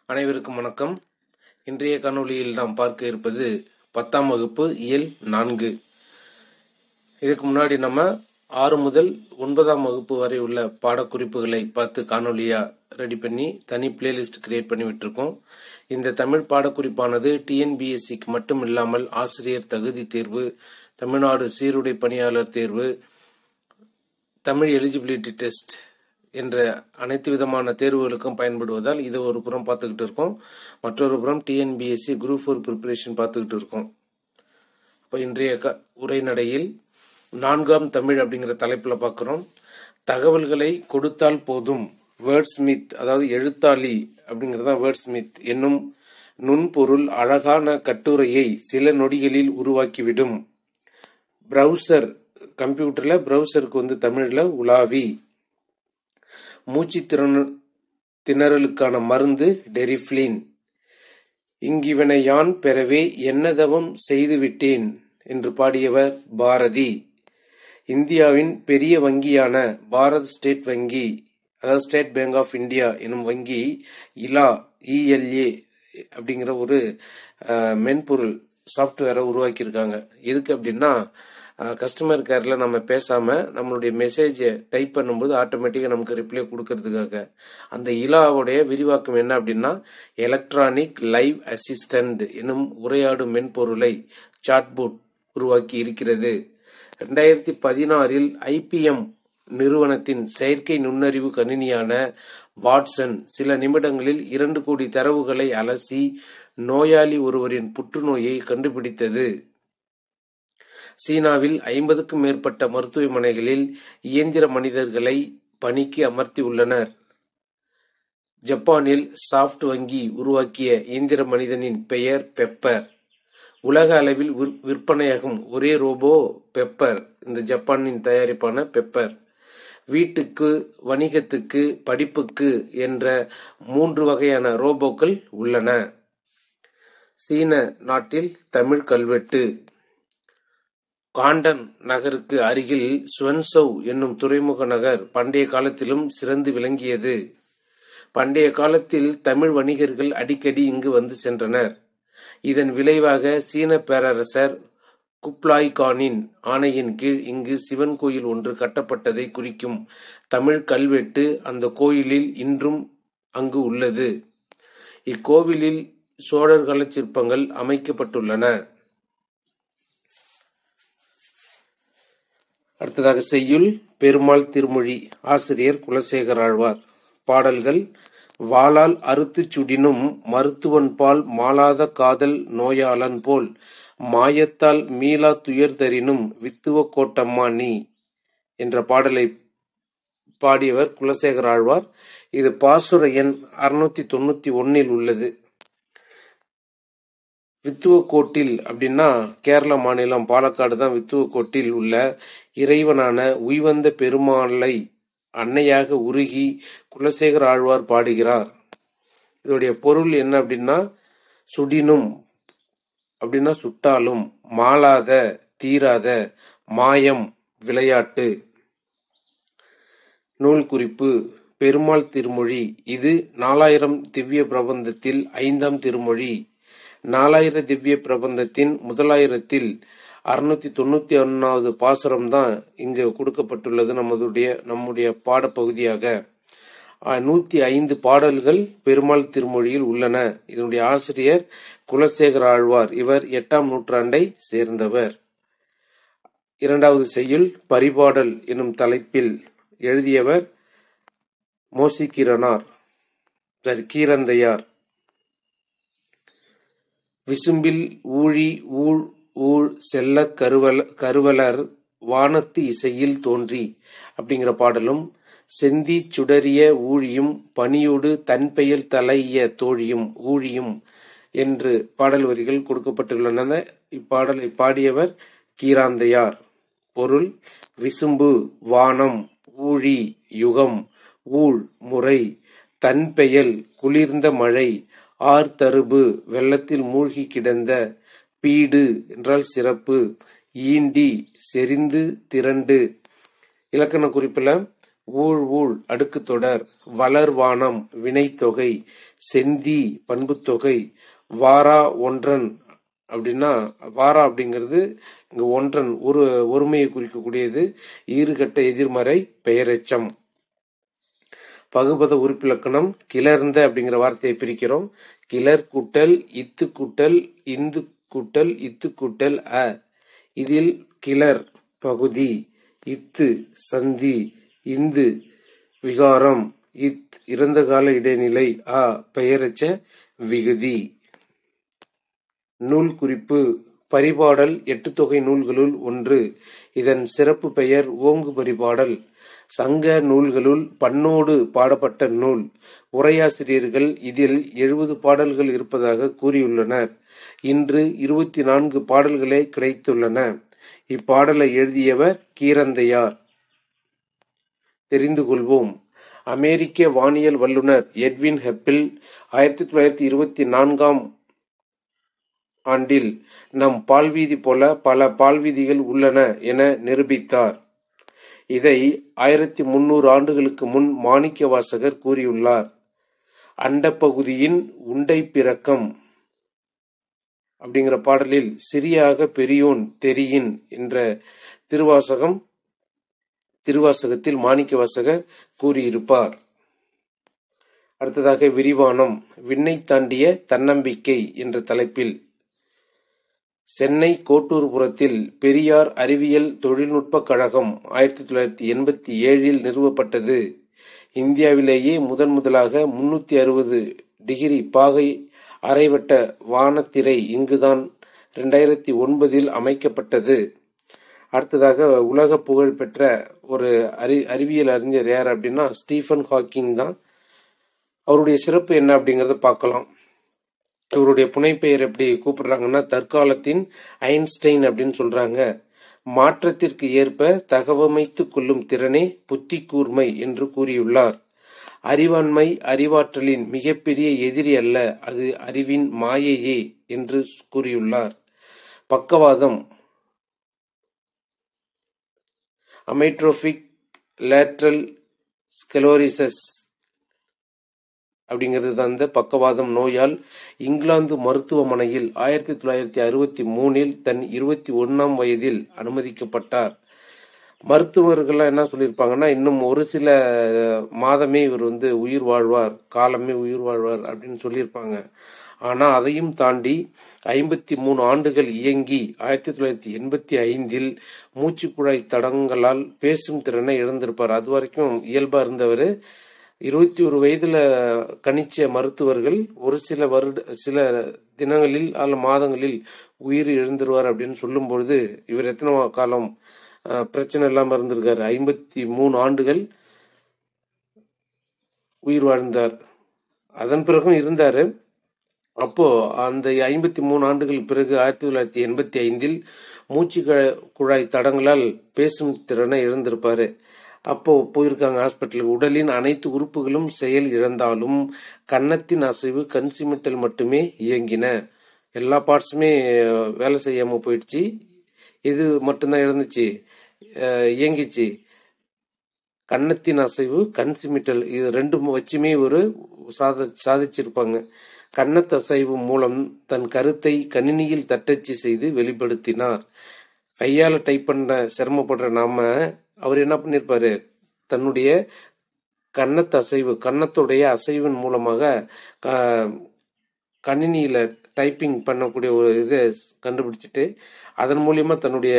அனைவருக்கும் வணக்கம். இன்றைய காணொளியில் நாம் பார்க்க இருப்பது 10ஆம் வகுப்பு இயல் 4. இதுக்கு முன்னாடி நம்ம 6 முதல் 9ஆம் வகுப்பு வரை உள்ள பாடக்குறிப்புகளை பார்த்து காணொளியா ரெடி பண்ணி தனி பிளேலிஸ்ட் கிரியேட் பண்ணி விட்டுருக்கோம். இந்த தமிழ் பாடக்குறிப்பானது டிஎன்பிஎஸ்சிக்கு மட்டும் இல்லாமல் ஆசிரியர் தகுதி தேர்வு, தமிழ்நாடு சீருடை பணியாளர் தேர்வு, தமிழ் எலிஜிபிலிட்டி டெஸ்ட் என்ற அனைத்து விதமான தேர்வுகளுக்கும் பயன்படுவதால் இது ஒரு புறம் பார்த்துக்கிட்டு இருக்கோம். மற்றொரு புறம் டிஎன்பிஎஸ்சி குரூப் 4 ப்ரிப்பரேஷன் பார்த்துக்கிட்டு இருக்கோம். இப்போ இன்றைய உரைநடையில் 4ஆம் தமிழ் அப்படிங்கிற தலைப்பில் பார்க்குறோம். தகவல்களை கொடுத்தால் போதும், வேர்ட் ஸ்மித், அதாவது எழுத்தாளி அப்படிங்கிறதா வேர்ட் ஸ்மித் என்னும் நுண்பொருள் அழகான கட்டுரையை சில நொடிகளில் உருவாக்கிவிடும். பிரவுசர், கம்ப்யூட்டரில் பிரவுசருக்கு தமிழில் உலாவி. மூச்சு திணறலுக்கான மருந்து டெரிஃப்ளின். இங்கிவனை யான் பெறவே என்னதவம் செய்துவிட்டேன் என்று பாடியவர் பாரதி. இந்தியாவின் பெரிய வங்கியான பாரத் ஸ்டேட் வங்கி, அதாவது ஸ்டேட் பேங்க் ஆஃப் இந்தியா எனும் வங்கி இஎல்ஏ அப்படிங்கிற ஒரு மென்பொருள் சாஃப்ட்வேரை உருவாக்கியிருக்காங்க. எதுக்கு அப்படின்னா, கஸ்டமர் கேரில் நம்ம பேசாமல் நம்மளுடைய மெசேஜை டைப் பண்ணும்போது ஆட்டோமேட்டிக்காக நமக்கு ரிப்ளை கொடுக்கறதுக்காக. அந்த இலாவுடைய விரிவாக்கம் என்ன அப்படின்னா, எலக்ட்ரானிக் லைவ் அசிஸ்டன்ட் எனும் உரையாடும் மென்பொருளை சாட்போட் உருவாக்கி இருக்கிறது. 2016 ஐபிஎம் நிறுவனத்தின் செயற்கை நுண்ணறிவு கணினியான வாட்சன் சில நிமிடங்களில் 2 கோடி தரவுகளை அலசி நோயாளி ஒருவரின் புற்றுநோயை கண்டுபிடித்தது. சீனாவில் 50க்கும் மேற்பட்ட மருத்துவமனைகளில் இயந்திர மனிதர்களை பணிக்கு அமர்த்தி உள்ளனர். ஜப்பானில் சாஃப்ட் வங்கி உருவாக்கிய இயந்திர மனிதனின் பெயர் பெப்பர். உலக அளவில் விற்பனையாகும் ஒரே ரோபோ பெப்பர், இந்த ஜப்பானின் தயாரிப்பான பெப்பர். வீட்டுக்கு, வணிகத்துக்கு, படிப்புக்கு என்ற 3 வகையான ரோபோக்கள் உள்ளன. சீன நாட்டில் தமிழ் கல்வெட்டு. காண்டன் நகருக்கு அருகில் சுவன்சவ் என்னும் துறைமுக நகர் பண்டைய காலத்திலும் சிறந்து விளங்கியது. பண்டைய காலத்தில் தமிழ் வணிகர்கள் அடிக்கடி இங்கு வந்து சென்றனர். இதன் விளைவாக சீன பேரரசர் குப்லாய் கானின் ஆணையின் கீழ் இங்கு சிவன் கோயில் ஒன்று கட்டப்பட்டதை குறிக்கும் தமிழ் கல்வெட்டு அந்த கோயிலில் இன்றும் அங்கு உள்ளது. இக்கோவிலில் சோழர் கால சிற்பங்கள் அமைக்கப்பட்டுள்ளன. அடுத்ததாக செய்யுள் பெருமாள் திருமொழி. ஆசிரியர் குலசேகர ஆழ்வார். பாடல்கள்: வாளால் அறுத்துச் சுடினும் மருத்துவன்பால் மாளாத காதல் நோயாளன் போல் மாயத்தால் மீளா துயர்தரினும் வித்துவ கோட்டம்மா நீ என்ற பாடலை பாடியவர் குலசேகர ஆழ்வார். இது பாசுர எண் 691 உள்ளது. வித்துவக்கோட்டில் அப்படின்னா கேரள மாநிலம் பாலக்காடு தான். வித்துவக்கோட்டில் உள்ள இறைவனான உய்வந்த பெருமாளை அன்னையாக உருகி குலசேகர ஆழ்வார் பாடுகிறார். இதோடைய பொருள் என்ன அப்படின்னா, சுடினும் அப்படின்னா சுட்டாலும், மாளாத தீராத, மாயம் விளையாட்டு. நூல் குறிப்பு: பெருமாள் திருமொழி. இது 4000 திவ்ய பிரபந்தத்தில் 5ஆம் திருமொழி. 4000 திவ்ய பிரபந்தத்தின் 1000ல் 691வது பாசுரம் தான் இங்கு கொடுக்கப்பட்டுள்ளது. நம்முடைய பாடப்பகுதியாக 105 பாடல்கள் பெருமாள் திருமொழியில் உள்ளன. இதனுடைய ஆசிரியர் குலசேகர ஆழ்வார். இவர் 8ஆம் நூற்றாண்டை சேர்ந்தவர். 2வது செய்யுள் பரிபாடல் எனும் தலைப்பில் எழுதியவர் கீரந்தையார். விசும்பில் ஊழி ஊழ் ஊழ் செல்ல கருவலர் வானத்து இசையில் தோன்றி அப்படிங்கிற பாடலும், செந்தி சுடரிய ஊழியும் பணியோடு தன்பெயல் தலைய தோழியும் ஊழியும் என்று பாடல் வரிகள் கொடுக்கப்பட்டுள்ளன. இப்பாடலை பாடியவர் கீராந்தையார். பொருள்: விசும்பு வானம், ஊழி யுகம், ஊழ் முறை, தன்பெயல் குளிர்ந்த மழை, ஆர்தருபு வெள்ளத்தில் மூழ்கி கிடந்த, பீடு என்றால் சிறப்பு, ஈண்டி செறிந்து திரண்டு. இலக்கண குறிப்பில் ஊழ் ஊழ் அடுக்குத்தொடர், வளர்வானம் வினைத்தொகை, செந்தி பண்புத்தொகை, வாரா ஒன்றன். அப்படின்னா வாரா அப்படிங்கிறது இங்க ஒன்றன் ஒருமையை குறிக்கக்கூடியது. ஈறுகட்ட எதிர்மறை பெயரெச்சம். பகுபத உறுப்பிலக்கணம் கிளர்ந்த அப்படிங்கிற வார்த்தையை பிரிக்கிறோம். கிளர் கூட்டல் இத்து கூட்டல் இந்து கூட்டல் இத்து கூட்டல் அ. இதில் கிளர் பகுதி, இத்து சந்தி, இந்து விகாரம், இறந்த கால இடைநிலை, அ பெயரெச்ச விகுதி. நூல் குறிப்பு. பரிபாடல் 8 தொகை நூல்களுள் ஒன்று. இதன் சிறப்பு பெயர் ஓங்கு பரிபாடல். சங்க நூல்களுள் பண்ணோடு பாடப்பட்ட நூல். உரையாசிரியர்கள் இதில் 70 பாடல்கள் இருப்பதாக கூறியுள்ளனர். இன்று 24 பாடல்களே கிடைத்துள்ளன. இப்பாடலை எழுதியவர் கீரந்தையார். தெரிந்து கொள்வோம். அமெரிக்க வானியல் வல்லுநர் எட்வின் ஹெப்பில் 1924ஆம் ஆண்டில் நம் பால்வீதி போல பல பால்வீதிகள் உள்ளன என நிரூபித்தார். இதை 1300 ஆண்டுகளுக்கு முன் மாணிக்கவாசகர் கூறியுள்ளார். அண்டப்பகுதியின் உண்டை பிறக்கம் அப்படிங்கிற பாடலில் சிறியாக பெரியோன் தெரியின் என்ற திருவாசகத்தில் மாணிக்கவாசகர் கூறியிருப்பார். அடுத்ததாக விரிவானம். விண்ணை தாண்டிய தன்னம்பிக்கை என்ற தலைப்பில் சென்னை கோட்டூர்புரத்தில் பெரியார் அறிவியல் தொழில்நுட்ப கழகம் 1987இல் நிறுவப்பட்டது. இந்தியாவிலேயே முதலாக 360 டிகிரி பாகை அரைவட்ட வானத்திரை இங்குதான் 2009இல் அமைக்கப்பட்டது. அடுத்ததாக உலக புகழ் பெற்ற ஒரு அறிவியல் அறிஞர் யார் அப்படின்னா ஸ்டீஃபன் ஹாக்கிங் தான். அவருடைய சிறப்பு என்ன அப்படிங்கறத பார்க்கலாம். இவருடைய புனைப்பெயர் எப்படி கூப்பிடுறாங்கன்னா தற்காலத்தின் ஐன்ஸ்டைன் அப்படின்னு சொல்றாங்க. மாற்றத்திற்கு ஏற்ப தகவமைத்து கொள்ளும் திறனே புத்தி கூர்மை என்று கூறியுள்ளார். அறிவாண்மை அறிவாற்றலின் மிகப்பெரிய எதிரி அல்ல, அது அறிவின் மாயையே என்று கூறியுள்ளார். பக்கவாதம் அமைட்ரோபிக் லேட்ரல் ஸ்கெலோரிசஸ் அப்படிங்கிறது தான் இந்த பக்கவாதம் நோயால் இங்கிலாந்து மருத்துவமனையில் 1963இல் தன் 21ஆம் வயதில் அனுமதிக்கப்பட்டார். மருத்துவர்கள் என்ன சொல்லியிருப்பாங்கன்னா இன்னும் ஒரு சில மாதமே இவர் உயிர் வாழ்வார், காலமே உயிர் வாழ்வார் அப்படின்னு சொல்லியிருப்பாங்க. ஆனா அதையும் தாண்டி 53 ஆண்டுகள் இயங்கி 1985இல் மூச்சுக்குழாய் தடங்களால் பேசும் திறனை இழந்திருப்பார். அது வரைக்கும் இயல்பா இருந்தவர் 21 வயதுல கணிச்ச மருத்துவர்கள் ஒரு சில தினங்களில் அல்ல மாதங்களில் உயிர் இழந்துருவார் அப்படின்னு சொல்லும் பொழுது இவர் எத்தனை காலம் பிரச்சனை இல்லாம இருந்திருக்காரு. 53 ஆண்டுகள் உயிர் வாழ்ந்தார். அதன் பிறகும் இருந்தாரு. அப்போ அந்த 53 ஆண்டுகள் பிறகு 1985இல் மூச்சு குழாய் தடங்களால் பேசும் திறனை இழந்திருப்பாரு. அப்போ போயிருக்காங்க ஹாஸ்பிட்டலுக்கு. உடலின் அனைத்து உறுப்புகளும் செயல் இழந்தாலும் கன்னத்தின் அசைவு கண் சிமிட்டல் மட்டுமே இயங்கின. எல்லா பார்ட்ஸுமே வேலை செய்யாம போயிடுச்சு. இது மட்டும்தான் இழந்துச்சு, இயங்கிச்சு. கன்னத்தின் அசைவு கண் சிமிட்டல் இது ரெண்டும் வச்சுமே ஒரு சாதிச்சிருப்பாங்க. கன்னத்தசைவு மூலம் தன் கருத்தை கணினியில் தட்டச்சு செய்து வெளிப்படுத்தினார். கையால டைப் பண்ண சிரமப்படுற நாம அவர் என்ன பண்ணிருப்பாரு, தன்னுடைய கன்னத்துடைய அசைவின் மூலமாக கணினியில டைப்பிங் பண்ணக்கூடிய ஒரு இதை கண்டுபிடிச்சிட்டு அதன் மூலியமா தன்னுடைய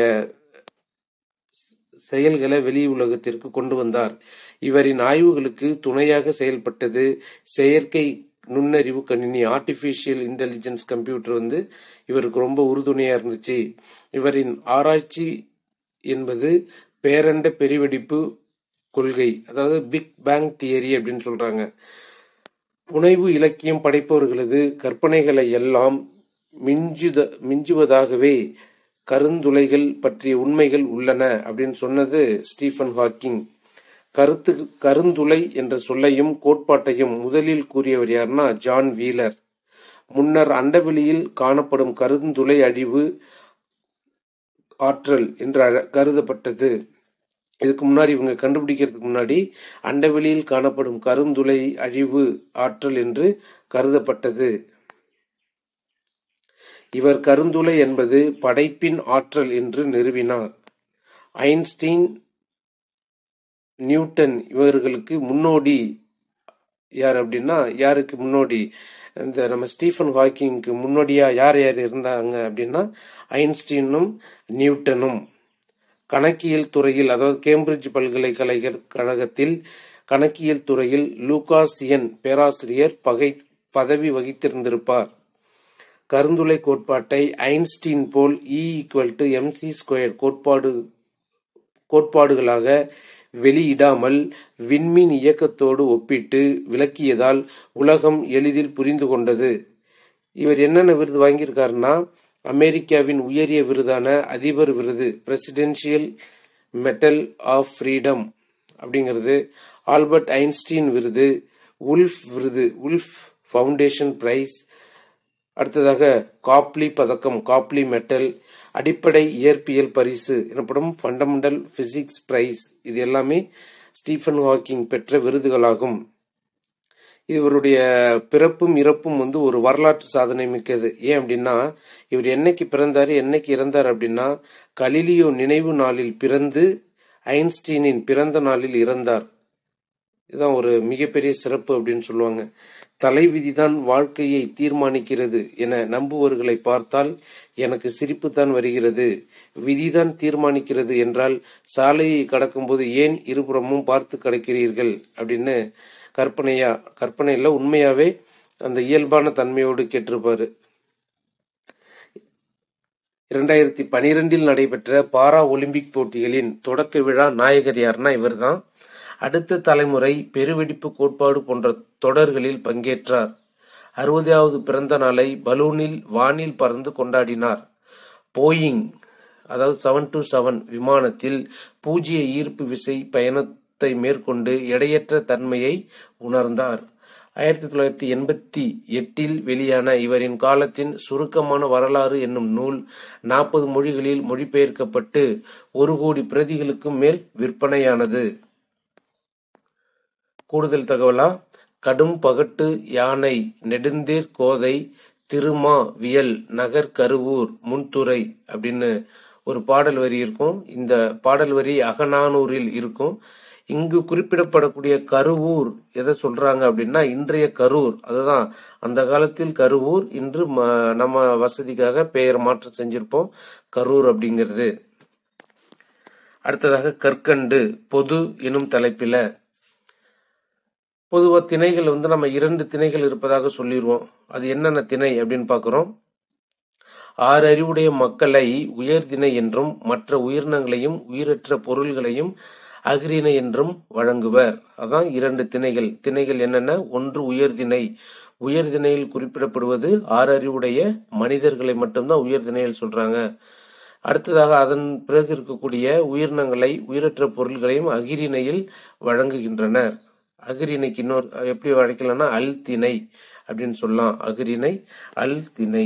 செயல்களை வெளி உலகத்திற்கு கொண்டு வந்தார். இவரின் ஆய்வுகளுக்கு துணையாக செயல்பட்டது செயற்கை நுண்ணறிவு கணினி, ஆர்டிபிஷியல் இன்டெலிஜென்ஸ் கம்ப்யூட்டர் இவருக்கு ரொம்ப உறுதுணையா இருந்துச்சு. இவரின் ஆராய்ச்சி என்பது பேரண்ட பெருவெடிப்பு கொள்கை, அதாவது பிக் பேங் தியரி அப்படின்னு சொல்றாங்க. புனைவு இலக்கியம் படைப்பவர்களது கற்பனைகளை எல்லாம் மிஞ்சுவதாகவே கருந்துளைகள் பற்றிய உண்மைகள் உள்ளன அப்படின்னு சொன்னது ஸ்டீஃபன் ஹாக்கிங். கருந்துளை என்ற சொல்லையும் கோட்பாட்டையும் முதலில் கூறியவர் யாருன்னா ஜான் வீலர். முன்னர் அண்டவெளியில் காணப்படும் கருந்துளை அழிவு ஆற்றல் என்று கருதப்பட்டது. இதுக்கு முன்னாடி இவங்க கண்டுபிடிக்கிறதுக்கு முன்னாடி அண்டவெளியில் காணப்படும் கருந்துளை அழிவு ஆற்றல் என்று கருதப்பட்டது. இவர் கருந்துளை என்பது படைப்பின் ஆற்றல் என்று நிறுவினார். ஐன்ஸ்டீன், நியூட்டன் இவர்களுக்கு முன்னோடி யார் அப்படின்னா, யாருக்கு முன்னோடி? இந்த நம்ம ஸ்டீஃபன் ஹாக்கிங்க்கு முன்னோடியா யார் யார் இருந்தாங்க அப்படின்னா ஐன்ஸ்டீனும் நியூட்டனும். கணக்கியல் துறையில், அதாவது கேம்பிரிட்ஜ் பல்கலைக்கழகத்தில் கணக்கியல் துறையில் லூகாசியன் பேராசிரியர் பதவி வகித்திருந்திருப்பார். கருந்துளை கோட்பாட்டை ஐன்ஸ்டீன் போல் E=mc² கோட்பாடுகளாக வெளியிடாமல் விண்மீன் இயக்கத்தோடு ஒப்பிட்டு விளக்கியதால் உலகம் எளிதில் புரிந்து கொண்டது. இவர் என்னென்ன விருது வாங்கியிருக்காருன்னா, அமெரிக்காவின் உயரிய விருதான அதிபர் விருது, பிரசிடென்ஷியல் மெடல் ஆஃப் ஃப்ரீடம் அப்படிங்கிறது, ஆல்பர்ட் ஐன்ஸ்டீன் விருது, உல்ஃப் விருது, உல்ஃப் ஃபவுண்டேஷன் பிரைஸ், அடுத்ததாக காப்லி பதக்கம், காப்லி மெடல், அடிப்படை இயற்பியல் பரிசு எனப்படும் ஃபண்டமெண்டல் பிசிக்ஸ் பிரைஸ், இது எல்லாமே ஸ்டீஃபன் ஹாக்கிங் பெற்ற விருதுகளாகும். இவருடைய பிறப்பும் இறப்பும் ஒரு வரலாற்று சாதனை மிக்கது. ஏன் அப்படின்னா, இவர் என்னைக்கு பிறந்தாரு என்னைக்கு இறந்தார் அப்படின்னா, கலிலியோ நினைவு நாளில் பிறந்து ஐன்ஸ்டீனின் பிறந்த நாளில் இறந்தார். இதுதான் ஒரு மிகப்பெரிய சிறப்பு அப்படின்னு சொல்லுவாங்க. தலைவிதிதான் வாழ்க்கையை தீர்மானிக்கிறது என நம்புவர்களை பார்த்தால் எனக்கு சிரிப்புத்தான் வருகிறது. விதிதான் தீர்மானிக்கிறது என்றால் சாலையை கடக்கும்போது ஏன் இருபுறமும் பார்த்து கடக்கிறீர்கள் அப்படின்னு கற்பனையில உண்மையாவே அந்த இயல்பான தன்மையோடு கேட்டிருப்பாரு. 2012 நடைபெற்ற பாரா ஒலிம்பிக் போட்டிகளின் தொடக்க விழா நாயகர் யாருன்னா இவர்தான். அடுத்த தலைமுறை, பெருவெடிப்பு கோட்பாடு போன்ற தொடர்களில் பங்கேற்றார். 60வது பிறந்த நாளை பலூனில் வானில் பறந்து கொண்டாடினார். போயிங் அதாவது 727 விமானத்தில் பூஜ்ய ஈர்ப்பு விசை பயணத்தை மேற்கொண்டு எடையற்ற தன்மையை உணர்ந்தார். 1988 வெளியான இவரின் காலத்தின் சுருக்கமான வரலாறு என்னும் நூல் 40 மொழிகளில் மொழிபெயர்க்கப்பட்டு 1 கோடி பிரதிகளுக்கும் மேல் விற்பனையானது. கூடுதல் தகவலா, கடும் பகட்டு யானை நெடுந்தேர் கோதை திருமா வியல் நகர் கருவூர் முன்துறை அப்படின்னு ஒரு பாடல் வரி இருக்கும். இந்த பாடல் வரி அகநானூரில் இருக்கும். இங்கு குறிப்பிடப்படக்கூடிய கருவூர் எதை சொல்றாங்க அப்படின்னா இன்றைய கரூர். அதுதான் அந்த காலத்தில் கருவூர், இன்று நம்ம வசதிக்காக பெயர் மாற்றம் செஞ்சிருப்போம் கரூர் அப்படிங்கிறது. அடுத்ததாக கற்கண்டு பொது எனும் தலைப்பில பொதுவா திணைகள் நம்ம 2 திணைகள் இருப்பதாக சொல்லிடுவோம். அது என்னென்ன திணை அப்படின்னு பார்க்கிறோம். 6 அறிவுடைய மக்களை உயர்திணை என்றும் மற்ற உயிரினங்களையும் உயிரற்ற பொருள்களையும் அஃறிணை என்றும் வழங்குவர். அதான் 2 திணைகள். திணைகள் என்னென்ன? 1 உயர்திணை. உயர்திணையில் குறிப்பிடப்படுவது 6 அறிவுடைய மனிதர்களை மட்டும்தான் உயர்திணையில் சொல்றாங்க. அடுத்ததாக அதன் பிறகு இருக்கக்கூடிய உயிரினங்களை உயிரற்ற பொருள்களையும் அஃறிணையில் வழங்குகின்றனர். அஃறிணைக்கு இன்னொரு எப்படி அழைக்கலாம்னா அல் திணை அப்படின்னு சொல்லலாம். அஃறிணை, அல் திணை.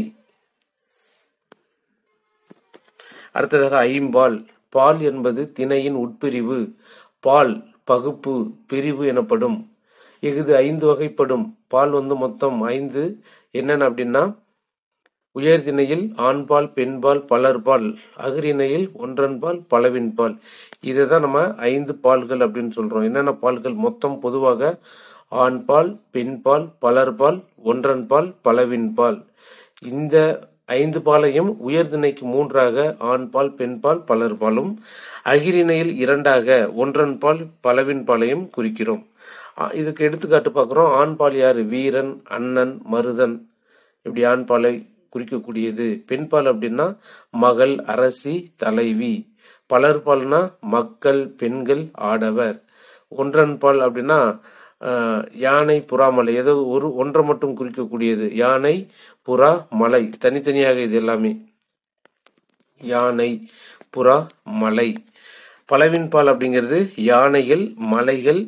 அடுத்ததாக ஐம்பால். பால் என்பது திணையின் உட்பிரிவு. பால் பகுப்பு பிரிவு எனப்படும். இஃது 5 வகைப்படும். பால் மொத்தம் 5. என்னென்ன அப்படின்னா, உயர்திணையில் ஆண்பால், பெண்பால், பலர்பால், அஃறிணையில் ஒன்றன்பால், பலவின்பால். இதைதான் நம்ம 5 பால்கள் அப்படின்னு சொல்றோம். என்னென்ன பால்கள்? மொத்தம் பொதுவாக ஆண்பால், பெண்பால், பலர்பால், ஒன்றன்பால், பலவின்பால். இந்த 5 பாலையும் உயர்திணைக்கு 3ஆக ஆண்பால், பெண்பால், பலர்பாலும், அஃறிணையில் 2ஆக ஒன்றன்பால், பலவின்பாலையும் குறிக்கிறோம். இதுக்கு எடுத்துக்காட்டு பார்க்கிறோம். ஆண்பால் யாரு? வீரன், அண்ணன், மருதன், இப்படி ஆண்பாலை குறிக்கக்கூடியது. பெண்பால் அப்படின்னா மகள், அரசி, தலைவி. பலர்பால்னா மக்கள், பெண்கள், ஆடவர். ஒன்றன்பால் அப்படின்னா யானை, புறா, மலை. ஏதோ ஒன்றை மட்டும் குறிக்கக்கூடியது. யானை, புறா, மலை, தனித்தனியாக இது எல்லாமே. யானை, புறா, மலை. பலவின்பால் அப்படிங்கிறது யானைகள், மலைகள்,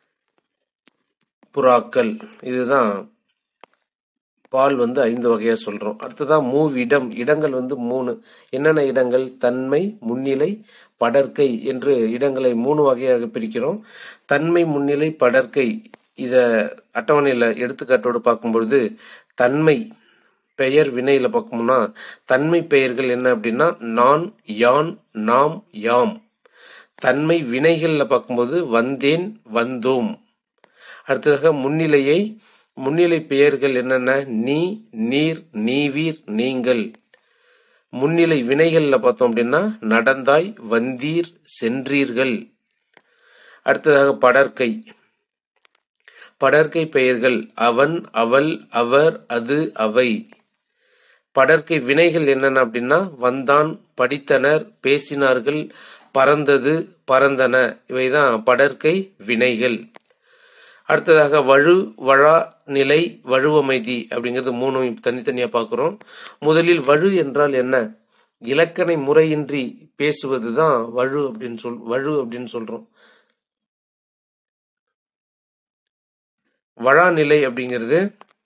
புறாக்கள். இதுதான் பால் 5 வகையா சொல்றோம். அடுத்ததான் மூவிடம். இடங்கள் 3. என்னென்ன இடங்கள்? தன்மை, முன்னிலை, படர்க்கை என்று இடங்களை 3 வகையாக பிரிக்கிறோம். தன்மை, முன்னிலை, படர்க்கை. இத அட்டவணையில எடுத்துக்காட்டோடு பார்க்கும்பொழுது, தன்மை பெயர் வினையில பார்க்கணும்னா தன்மை பெயர்கள் என்ன அப்படின்னா நான், யான், நாம், யாம். தன்மை வினைகள்ல பார்க்கும்போது வந்தேன், வந்தோம். அடுத்ததாக முன்னிலை பெயர்கள் என்னென்ன நீ, நீர், நீவீர், நீங்கள். முன்னிலை வினைகள்ல பார்த்தோம் அப்படின்னா நடந்தாய், வந்தீர், சென்றீர்கள். அடுத்ததாக படர்க்கை பெயர்கள் அவன், அவள், அவர், அது, அவை. படர்க்கை வினைகள் என்னென்ன அப்படின்னா வந்தான், படித்தனர், பேசினார்கள், பறந்தது, பறந்தன. இவைதான் படர்க்கை வினைகள். அடுத்ததாக வழா, நிலை, வழுவமைதி அப்படிங்கிறது 3 தனித்தனியா பார்க்கிறோம். முதலில் வழு என்றால் என்ன? இலக்கண முறையின்றி பேசுவதுதான் வழு அப்படின்னு சொல்றோம். வழாநிலை அப்படிங்கிறது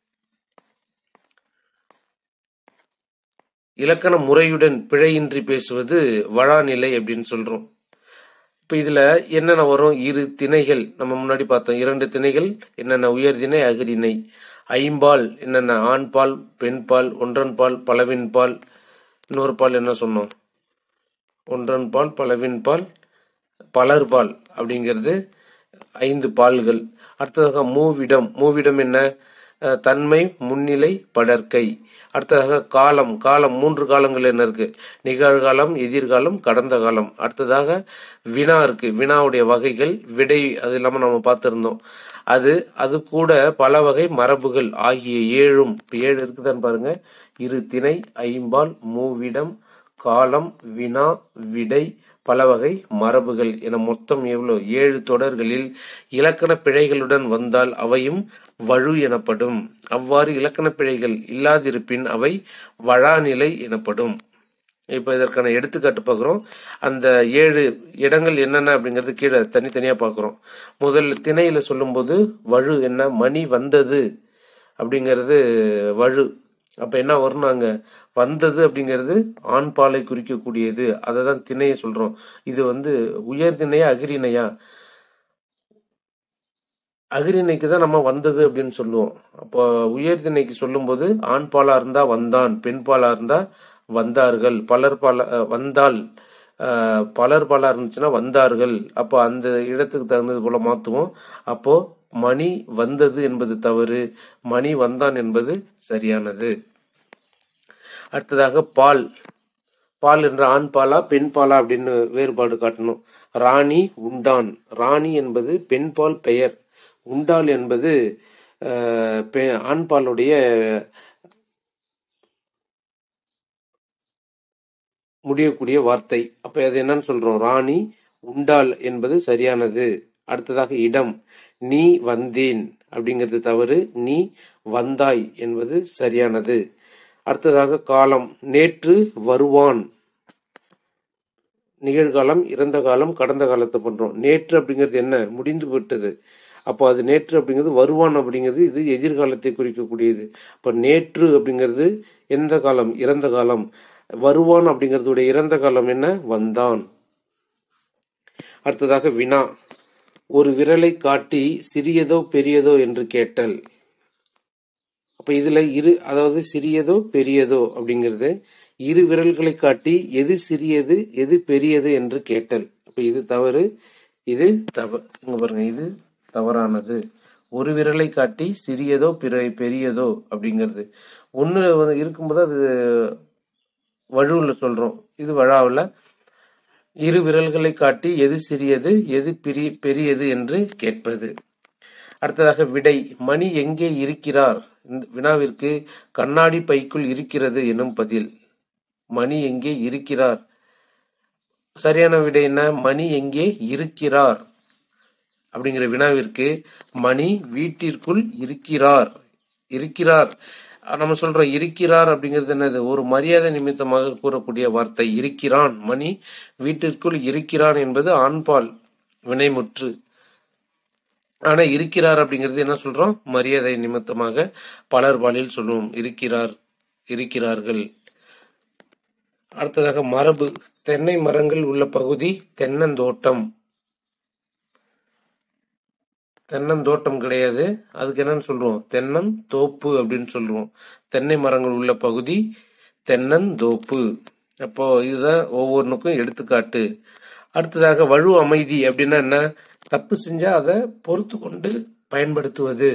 இலக்கண முறையுடன் பிழையின்றி பேசுவது வழாநிலை அப்படின்னு சொல்றோம். இப்ப இதுல என்னென்ன வரும்? இரு திணைகள் நம்ம முன்னாடி பார்த்தோம். 2 திணைகள் என்னென்ன? உயர்திணை, அகரிணை. ஐம்பால் என்னென்ன? ஆண்பால், பெண்பால், ஒன்றன்பால், பலவின்பால். இன்னொரு பால் என்ன சொன்னோம்? ஒன்றன்பால், பலவின்பால், பலர்பால் அப்படிங்கிறது 5 பால்கள். அடுத்ததாக மூவிடம் என்ன? தன்மை, முன்னிலை, படர்க்கை. அடுத்ததாக காலம் 3 காலங்கள் என்ன இருக்கு? நிகழ்காலம், எதிர்காலம், கடந்த காலம். அடுத்ததாக வினா இருக்கு. வினாவுடைய வகைகள், விடை அது இல்லாம நம்ம பார்த்திருந்தோம். அது கூட பல வகை மரபுகள் ஆகிய 7 இருக்குதான்னு பாருங்க. இரு திணை, ஐம்பால், மூவிடம், காலம், வினா, விடை, பல வகை மரபுகள் என மொத்தம் எவ்வளவு? 7 தொடர்களில் இலக்கண பிழைகளுடன் வந்தால் அவையும் வழு எனப்படும். அவ்வாறு இலக்கண பிழைகள் இல்லாதிருப்பின் அவை வழாநிலை எனப்படும். இப்ப இதற்கான எடுத்துக்காட்டு பார்க்கிறோம். அந்த 7 இடங்கள் என்னென்ன அப்படிங்கிறது கீழே தனித்தனியா பார்க்கிறோம். முதல்ல திணையில சொல்லும் போது வழு என்ன? மணி வந்தது அப்படிங்கிறது வழு. அப்ப என்ன வரும்? நாங்க வந்தது அப்படிங்கிறது ஆண் பாலை குறிக்கக்கூடியது. அதை தான் திணையை சொல்றோம். இது உயர்திணையா அகிரிணையா? அகிரிணைக்கு தான் நம்ம வந்தது அப்படின்னு சொல்லுவோம். அப்போ உயர்திணைக்கு சொல்லும் போது ஆண் பாலா இருந்தா வந்தான், பெண் பாலா இருந்தா வந்தார்கள், வந்தால், பலர் பாலா இருந்துச்சுன்னா வந்தார்கள். அப்போ அந்த இடத்துக்கு தகுந்தது போல மாத்துவோம். அப்போ மணி வந்தது என்பது தவறு, மணி வந்தான் என்பது சரியானது. அடுத்ததாக பால் என்ற ஆண் பாலா பெண் பாலா அப்படின்னு வேறுபாடு காட்டணும். ராணி, உண்டான். ராணி என்பது பெண் பால் பெயர், உண்டாள் என்பது ஆண் பாலுடைய முடியக்கூடிய வார்த்தை. அப்ப அது என்னன்னு சொல்றோம்? ராணி, உண்டாள் என்பது சரியானது. அடுத்ததாக இடம். நீ வந்தேன் அப்படிங்கிறது தவறு, நீ வந்தாய் என்பது சரியானது. அடுத்ததாக காலம். நேற்று வருவான். நிகழ்காலம், இறந்த காலம், கடந்த காலத்தை பண்றோம். நேற்று அப்படிங்கிறது என்ன? முடிந்து விட்டது. அப்போ அது நேற்று அப்படிங்கிறது. வருவான் அப்படிங்கிறது இது எதிர்காலத்தை குறிக்கக்கூடியது. அப்ப நேற்று அப்படிங்கிறது எந்த காலம்? இறந்த காலம். வருவான் அப்படிங்கிறதுடைய இறந்த காலம் என்ன? வந்தான். அடுத்ததாக வினா. ஒரு விரலை காட்டி சிறியதோ பெரியதோ என்று கேட்டல். அப்ப இதுல அதாவது சிறியதோ பெரியதோ அப்படிங்கிறது இரு விரல்களை காட்டி எது சிறியது எது பெரியது என்று கேட்டல். அப்ப இது தவறு, இது இங்க பாருங்க, இது தவறானது. ஒரு விரலை காட்டி சிறியதோ பெரியதோ அப்படிங்கிறது ஒண்ணு இருக்கும்போது அது வழுவுல சொல்றோம், இது வழாவில். இரு விரல்களை காட்டி எது சிறியது எது பெரியது என்று கேட்பது. அடுத்ததாக விடை. மணி எங்கே இருக்கிறார்? இந்த வினாவிற்கு கண்ணாடி பைக்குள் இருக்கிறது எனும் பதில். மணி எங்கே இருக்கிறார்? சரியான விடை என்ன? மணி எங்கே இருக்கிறார் அப்படிங்கிற வினாவிற்கு மணி வீட்டிற்குள் இருக்கிறார். நம்ம சொல்றோம் இருக்கிறார் அப்படிங்கிறது என்னது? ஒரு மரியாதை நிமித்தமாக கூறக்கூடிய வார்த்தை. இருக்கிறான், மணி வீட்டிற்குள் இருக்கிறான் என்பது ஆண்பால் வினைமுற்று. ஆனா இருக்கிறார் அப்படிங்கிறது என்ன சொல்றோம்? மரியாதை நிமித்தமாக பலர் பாலில் சொல்லுவோம். இருக்கிறார்கள். அடுத்ததாக மரபு. தென்னை மரங்கள் உள்ள பகுதி தென்னந்தோட்டம். தென்னந்தோட்டம் கிடையாது, அதுக்கு என்னன்னு சொல்றோம்? தென்னந்தோப்பு அப்படின்னு சொல்லுவோம். தென்னை மரங்கள் உள்ள பகுதி தென்னந்தோப்பு. அப்போ இதுதான் ஒவ்வொன்றுக்கும் எடுத்துக்காட்டு. அடுத்ததாக வழு அமைதி அப்படின்னா என்ன? தப்பு செஞ்சா அதை பொறுத்து கொண்டு பயன்படுத்துவது.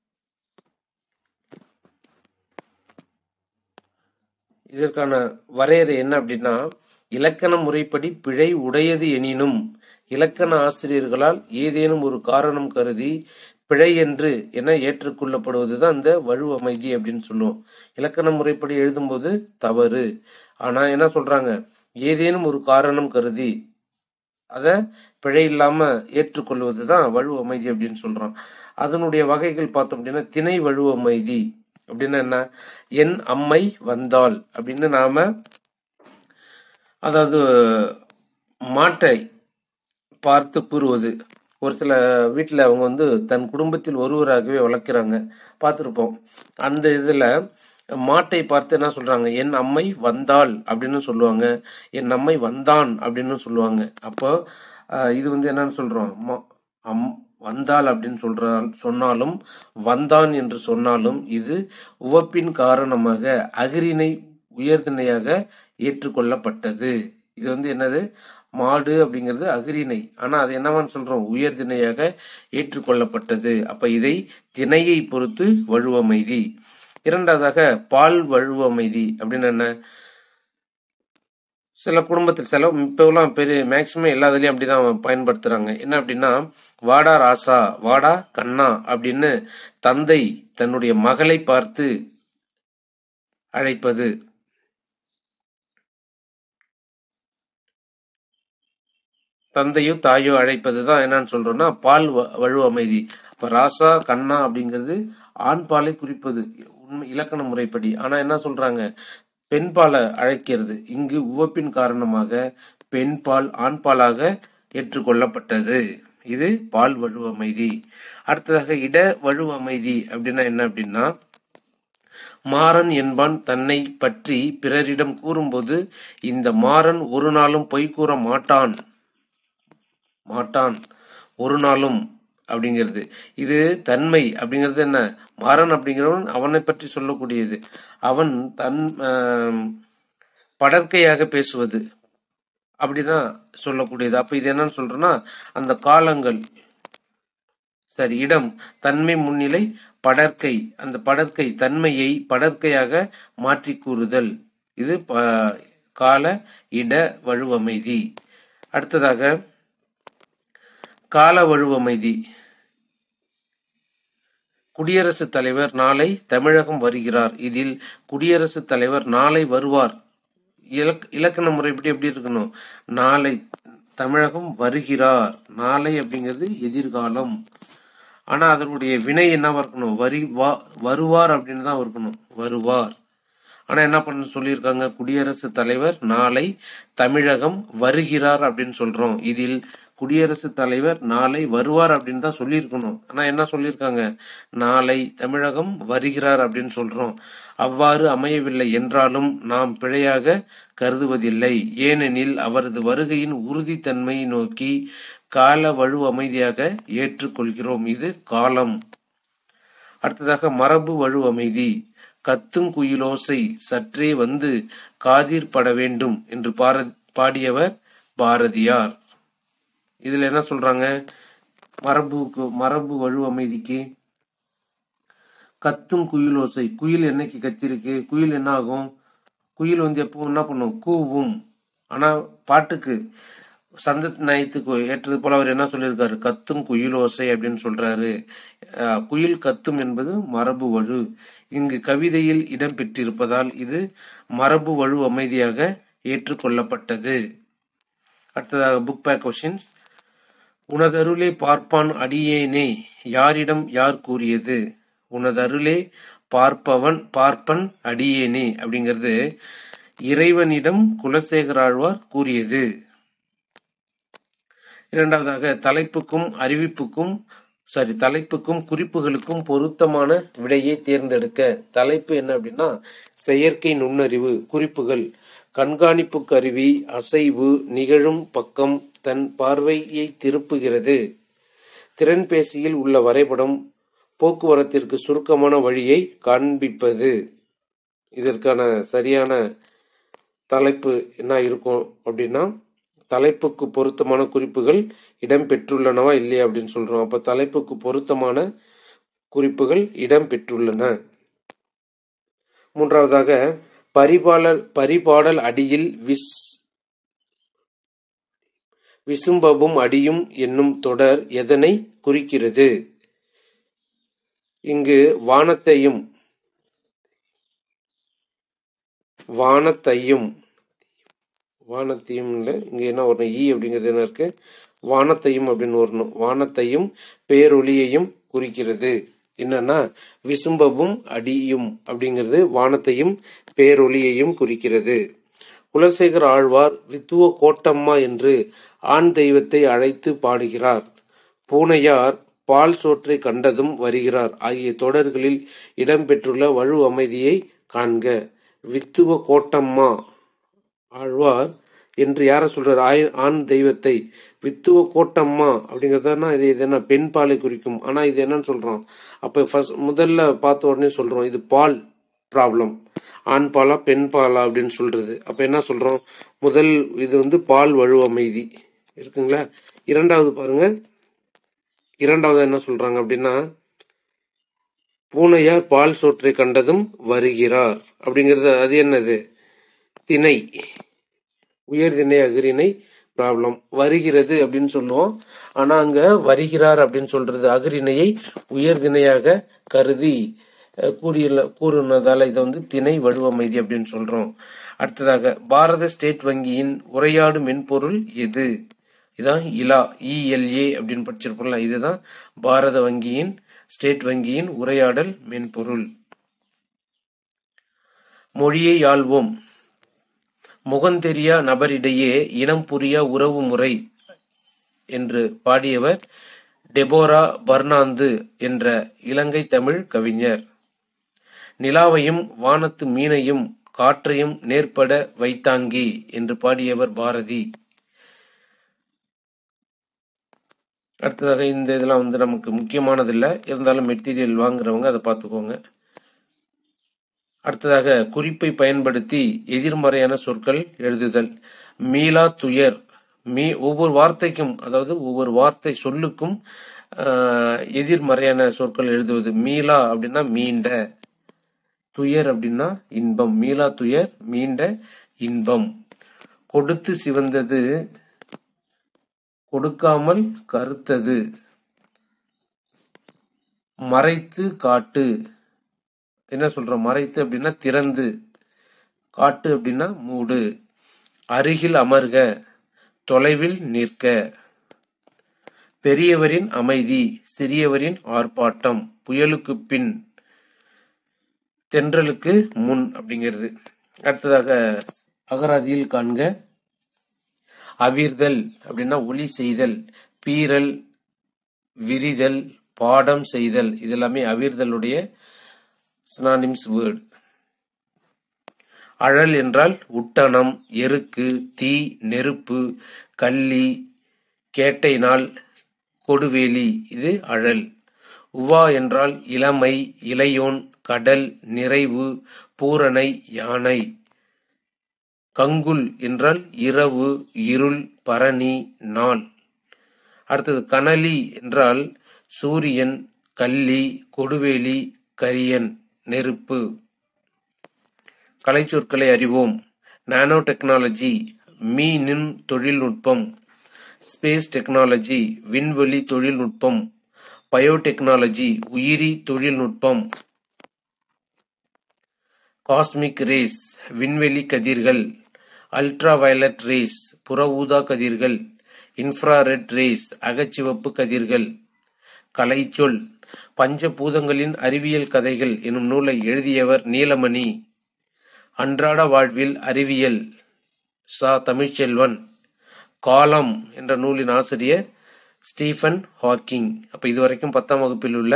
இதற்கான வரையறை என்ன அப்படின்னா, இலக்கண முறைப்படி பிழை உடையது எனினும் இலக்கண ஆசிரியர்களால் ஏதேனும் ஒரு காரணம் கருதி பிழை என்று என ஏற்றுக்கொள்ளப்படுவதுதான் இந்த வழு அமைதி அப்படின்னு சொல்லுவோம். இலக்கண முறைப்படி எழுதும்போது தவறு, ஆனா என்ன சொல்றாங்க? ஏதேனும் ஒரு காரணம் கருதி அத பிழை இல்லாம ஏற்றுக்கொள்வதுதான் வழு அமைதி அப்படின்னு சொல்றான். அதனுடைய வகைகள் பார்த்தோம் அப்படின்னா, திணை வழு அமைதி அப்படின்னா என்ன? என் அம்மை வந்தாள் அப்படின்னு நாம, அதாவது மாட்டை பார்த்து கூறுவது. ஒரு சில வீட்டில் அவங்க தன் குடும்பத்தில் ஒருவராகவே வளர்க்குறாங்க, பார்த்துருப்போம். அந்த இதில் மாட்டை பார்த்து என்ன சொல்றாங்க? என் அம்மை வந்தாள் அப்படின்னு சொல்லுவாங்க, என் அம்மை வந்தான் அப்படின்னு சொல்லுவாங்க. அப்போ இது என்னன்னு சொல்றோம்? வந்தாள் அப்படின்னு சொன்னாலும் வந்தான் என்று சொன்னாலும் இது உவப்பின் காரணமாக அகிரிணை உயர்திணையாக ஏற்றுக்கொள்ளப்பட்டது. இது என்னது? மாடு அப்படிங்கிறது அகிரிணை, ஆனா அது என்னவான்னு சொல்றோம்? உயர்திணையாக ஏற்றுக்கொள்ளப்பட்டது. அப்ப இதை திணையை பொறுத்து வழுவமைதி. இரண்டாவதாக பால் வழுவமைதி அப்படின்னு என்ன? சில குடும்பத்தில் இப்பெல்லாம் பெரிய மேக்சிமம் எல்லாத்துலயும் அப்படிதான் பயன்படுத்துறாங்க. என்ன அப்படின்னா, வாடா ராசா, வாடா கண்ணா அப்படின்னு தந்தை தன்னுடைய மகளை பார்த்து அழைப்பது. தந்தையோ தாயோ அழைப்பதுதான் என்னன்னு சொல்றோம்னா பால் வழு அமைதி. இப்ப ராசா கண்ணா அப்படிங்கிறது ஆண் பாலை குறிப்பது உண்மை இலக்கண முறைப்படி. ஆனா என்ன சொல்றாங்க? பெண் பாலை அழைக்கிறது. இங்கு உவப்பின் காரணமாக பெண் பால் ஆண் பாலாக ஏற்றுக்கொள்ளப்பட்டது. இது பால் வழு அமைதி. அடுத்ததாக இட வழு அமைதி அப்படின்னா என்ன அப்படின்னா, மாறன் என்பான் தன்னை பற்றி பிறரிடம் கூறும்போது இந்த மாறன் ஒரு நாளும் பொய் கூற மாட்டான் ஒரு நாளும் அப்படிங்கிறது. இது தன்மை அப்படிங்கிறது என்ன? மாறன் அப்படிங்கிறவன் அவனை பற்றி சொல்லக்கூடியது. அவன் தன் படற்கையாக பேசுவது அப்படிதான் சொல்லக்கூடியது. அப்ப இது என்னன்னு சொல்றோம்னா, அந்த காலங்கள் சரி, இடம் தன்மை முன்னிலை படற்கை, அந்த படற்கை தன்மையை படற்கையாக மாற்றி கூறுதல். இது கால இட வழுவமைதி. அடுத்ததாக கால வழுவமைதி. குடியரசுத் தலைவர் நாளை தமிழகம் வருகிறார். இதில் குடியரசுத் தலைவர் நாளை வருவார். இலக்கண முறைப்படி எப்படி இருக்கணும்? நாளை தமிழகம் வருகிறார். நாளை அப்படிங்கிறது எதிர்காலம். ஆனா அதனுடைய வினை என்னவா இருக்கணும்? வருவார் அப்படின்னு தான் இருக்கணும், வருவார். ஆனா என்ன பண்ண சொல்லியிருக்காங்க? குடியரசுத் தலைவர் நாளை தமிழகம் வருகிறார் அப்படின்னு சொல்றோம். இதில் குடியரசுத் தலைவர் நாளை வருவார் அப்படின்னு தான் சொல்லியிருக்கணும். ஆனா என்ன சொல்லியிருக்காங்க? நாளை தமிழகம் வருகிறார் அப்படின்னு சொல்றோம். அவ்வாறு அமையவில்லை என்றாலும் நாம் பிழையாக கருதுவதில்லை. ஏனெனில் அவரது வருகையின் உறுதித்தன்மையை நோக்கி கால வழு அமைதியாக ஏற்றுக்கொள்கிறோம். இது காலம். அடுத்ததாக மரபு வழு அமைதி. கத்தும் குயிலோசை சற்றே வந்து காதிர் பட வேண்டும் என்று பாடியவர் பாரதியார். இதுல என்ன சொல்றாங்க? மரபு வழு அமைதிக்கு கத்தும் குயிலோசை. குயில் என்னைக்கு கத்திருக்கு? குயில் என்ன ஆகும்? குயில் எப்போ என்ன பண்ணும்? கூவும். ஆனா பாட்டுக்கு சந்தத் நயத்துக்கு ஏற்றது போல அவர் என்ன சொல்லியிருக்காரு? கத்தும் குயிலோசை அப்படின்னு சொல்றாரு. குயில் கத்தும் என்பது மரபு வழு. இங்கு கவிதையில் இடம் பெற்றிருப்பதால் இது மரபு வழு அமைதியாக ஏற்றுக்கொள்ளப்பட்டது. அடுத்ததாக புக் பேக் கொஸ்டின்ஸ். உனதருளே பார்ப்பான் அடியேனே யாரிடம் யார் கூறியது? உனதருளே பார்ப்பன் அடியேனே அப்படிங்கிறது இறைவனிடம் குலசேகராழ்வார் கூறியது. இரண்டாவதாக தலைப்புக்கும் குறிப்புகளுக்கும் பொருத்தமான விடையை தேர்ந்தெடுக்க. தலைப்பு என்ன அப்படின்னா செயற்கை நுண்ணறிவு. குறிப்புகள் கண்காணிப்பு கருவி அசைவு நிகழும் பக்கம் தன் பார்வையை திருப்புகிறது. திறன்பேசியில் உள்ள வரைபடம் போக்குவரத்திற்கு சுருக்கமான வழியை காண்பிப்பது. இதற்கான சரியான தலைப்பு என்ன இருக்கும் அப்படின்னா, தலைப்புக்கு பொருத்தமான குறிப்புகள் இடம்பெற்றுள்ளனவா இல்லையா அப்படின்னு சொல்றோம். அப்ப தலைப்புக்கு பொருத்தமான குறிப்புகள் இடம்பெற்றுள்ளன. மூன்றாவதாக, பரிபாடல் அடியில் விசும்பவும் அடியும் என்னும் தொடர் எதனை குறிக்கிறது? இங்கு வானத்தையும் இல்லை, இங்க என்ன வரணும், ஈ அப்படிங்கிறது என்ன இருக்கு, வானத்தையும் அப்படின்னு வரணும். வானத்தையும் பேரொளியையும் குறிக்கிறது. என்னன்னா, விசும்பவும் அடியும் அப்படிங்கிறது வானத்தையும் பேரொளியையும் குறிக்கிறது. குலசேகர ஆழ்வார் வித்துவ கோட்டம்மா என்று ஆண் தெய்வத்தை அழைத்து பாடுகிறார். பூனையார் பால் சோற்றை கண்டதும் வருகிறார் ஆகிய தொடர்களில் இடம்பெற்றுள்ள வழு அமைதியை காண்க. வித்துவ கோட்டம்மா ஆழ்வார் என்று யார சொல்றார்? ஆண் தெய்வத்தை. வித்துவ கோட்டம்மா அப்படிங்கிறதுனா இது என்ன, பெண் பாலை குறிக்கும். ஆனா இது என்னன்னு சொல்றோம், அப்ப முதல்ல பார்த்த உடனே சொல்றோம் இது பால் ப்ராப்ளம், ஆண் பாலா பெண் பாலா அப்படின்னு சொல்றது. அப்ப என்ன சொல்றோம், முதல் இது பால் வழு அமைதி இருக்குங்களா. இரண்டாவது பாருங்க, இரண்டாவது என்ன சொல்றாங்க அப்படின்னா, பூனையார் பால் சோற்றை கண்டதும் வருகிறார் அப்படிங்கிறது அது என்னது, திணை, உயர்திணை அகிரிணை ப்ராப்ளம். வருகிறது அப்படின்னு சொல்லுவோம், ஆனா அங்க வருகிறார் அப்படின்னு சொல்றது அகிரிணையை உயர்திணையாக கருதி கூறுனதால இதை திணை வலுவமைதி அப்படின்னு சொல்றோம். அடுத்ததாக, பாரத ஸ்டேட் வங்கியின் உரையாடு மென்பொருள் எது? இதான் ELA அப்படின்னு படிச்சிருப்போம்ல, இதுதான் பாரத வங்கியின் ஸ்டேட் வங்கியின் உரையாடல் மென்பொருள். மொழியை ஆள்வோம். முகந்தெரியா நபரிடையே இனம் புரியா உறவு முறை என்று பாடியவர் டெபோரா பர்னாந்து என்ற இலங்கை தமிழ் கவிஞர். நிலாவையும் வானத்து மீனையும் காற்றையும் நேர்பட வைத்தாங்கி என்று பாடியவர் பாரதி. அடுத்ததாக, இந்த இதெல்லாம் நமக்கு முக்கியமானது இல்லை, இருந்தாலும் மெட்டீரியல் வாங்குறவங்க அதை பார்த்துக்கோங்க. அடுத்ததாக, குறிப்பை பயன்படுத்தி எதிர்மறையான சொற்கள் எழுதுதல். மீளா துயர். ஒவ்வொரு வார்த்தைக்கும், அதாவது ஒவ்வொரு வார்த்தை சொல்லுக்கும் எதிர்மறையான சொற்கள் எழுதுவது. மீளா அப்படின்னா மீண்ட, துயர் அப்படின்னா இன்பம். மீளா துயர், மீண்ட இன்பம். கொடுத்து சிவந்தது, கொடுக்காமல் கருத்தது. மறைத்து காட்டு, என்ன சொல்றோம், மறைத்து அப்படின்னா திறந்து, காட்டு அப்படின்னா மூடு. அருகில் அமர்க, தொலைவில் நிற்க. பெரியவரின் அமைதி, சிறியவரின் ஆர்ப்பாட்டம். புயலுக்கு பின், தென்றலுக்கு முன் அப்படிங்கிறது. அடுத்ததாக, அகராதியில் காண்க. அவிர்தல் அப்படின்னா ஒளி செய்தல். பீரல், விரிதல், பாடம் செய்தல், இதெல்லாமே அவிர்தலுடைய சினானிம்ஸ் வேர்டு. அழல் என்றால் உட்டனம், எருக்கு, தீ, நெருப்பு, கள்ளி, கேட்டை நாள், கொடுவேலி, இது அழல். உவா என்றால் இளமை, இளையோன், கடல், நிறைவு, பூரணை, யானை. கங்குல் என்றால் இரவு, இருள், பரணி, நாள். அடுத்தது, கனலி என்றால் சூரியன், கள்ளி, கொடுவேலி, கரியன், நெருப்பு. கலைச்சொற்களை அறிவோம். நானோ டெக்னாலஜி, மீ-நுண் தொழில்நுட்பம். ஸ்பேஸ் டெக்னாலஜி, விண்வெளி தொழில்நுட்பம். பயோடெக்னாலஜி, உயிரி தொழில்நுட்பம். காஸ்மிக் ரேஸ், விண்வெளி கதிர்கள். அல்ட்ரா வயலட் ரேஸ், புற ஊதா கதிர்கள். இன்ஃப்ராரெட் ரேஸ், அகச்சிவப்பு கதிர்கள். கலைச்சொல். பஞ்சபூதங்களின் அறிவியல் கதைகள் எனும் நூலை எழுதியவர் நீலமணி. அன்றாட வாழ்வில் அறிவியல், ச. தமிழ்ச்செல்வன். காலம் என்ற நூலின் ஆசிரியர் ஸ்டீஃபன் ஹாக்கிங். அப்ப இதுவரைக்கும் 10ஆம் வகுப்பில் உள்ள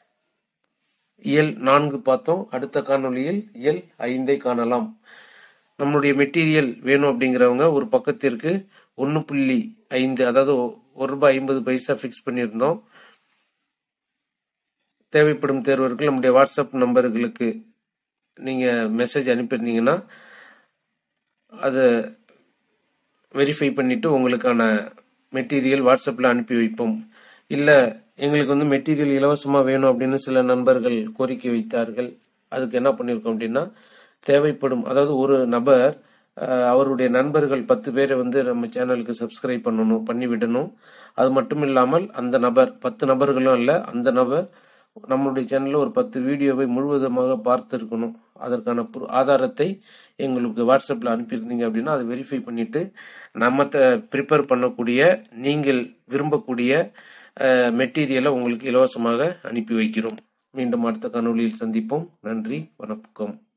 இயல் 4 பார்த்தோம். அடுத்த காணொளியில் இயல் 5 காணலாம். நம்மளுடைய மெட்டீரியல் வேணும் அப்படிங்கிறவங்க ஒரு பக்கத்திற்கு 1.5 அதாவது ₹1.50 ஃபிக்ஸ் பண்ணியிருந்தோம். தேவைப்படும் தேர்வர்கள் நம்முடைய வாட்ஸ்அப் நம்பர்களுக்கு நீங்கள் மெசேஜ் அனுப்பியிருந்தீங்கன்னா அதை வெரிஃபை பண்ணிவிட்டு உங்களுக்கான மெட்டீரியல் வாட்ஸ்அப்பில் அனுப்பி வைப்போம். இல்லை எங்களுக்கு மெட்டீரியல் இலவசமாக வேணும் அப்படின்னு சில நண்பர்கள் கோரிக்கை வைத்தார்கள். அதுக்கு என்ன பண்ணியிருக்கோம் அப்படின்னா, தேவைப்படும் அதாவது ஒரு நபர் அவருடைய நண்பர்கள் 10 பேரை நம்ம சேனலுக்கு சப்ஸ்கிரைப் பண்ணி விடணும். அது மட்டும் இல்லாமல் அந்த நபர் 10 நபர்களும் இல்லை, அந்த நபர் நம்மளுடைய சேனலில் ஒரு 10 வீடியோவை முழுவதுமாக பார்த்துருக்கணும். அதற்கான ஆதாரத்தை எங்களுக்கு வாட்ஸ்அப்பில் அனுப்பியிருந்தீங்க அப்படின்னா அதை வெரிஃபை பண்ணிவிட்டு நம்ம ப்ரிப்பேர் பண்ணக்கூடிய நீங்கள் விரும்பக்கூடிய மெட்டீரியலை உங்களுக்கு இலவசமாக அனுப்பி வைக்கிறோம். மீண்டும் அடுத்த காணொளியில் சந்திப்போம். நன்றி, வணக்கம்.